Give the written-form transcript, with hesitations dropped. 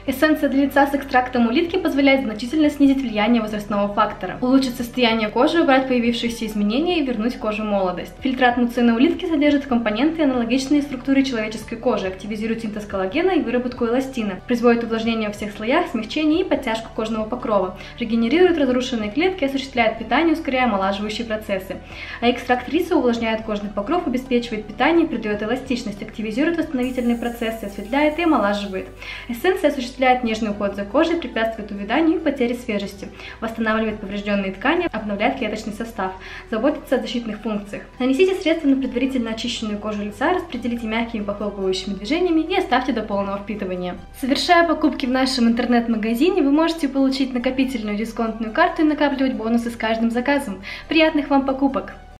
Эссенция для лица с экстрактом улитки позволяет значительно снизить влияние возрастного фактора, улучшить состояние кожи, убрать появившиеся изменения и вернуть коже молодость. Фильтрат муцина улитки содержит компоненты, аналогичные структуре человеческой кожи, активизирует синтез коллагена и выработку эластина, производит увлажнение во всех слоях, смягчение и подтяжку кожного покрова, регенерирует разрушенные клетки, осуществляет питание, ускоряя омолаживающие процессы. А экстракт риса увлажняет кожный покров, обеспечивает питание, придает эластичность, активизирует восстановительные процессы, осветляет и омолаживает. Эссенция осуществляет нежный уход за кожей, препятствует увяданию и потере свежести, восстанавливает поврежденные ткани, обновляет клеточный состав, заботится о защитных функциях. Нанесите средство на предварительно очищенную кожу лица, распределите мягкими похлопывающими движениями и оставьте до полного впитывания. Совершая покупки в нашем интернет-магазине, вы можете получить накопительную дисконтную карту и накапливать бонусы с каждым заказом. Приятных вам покупок!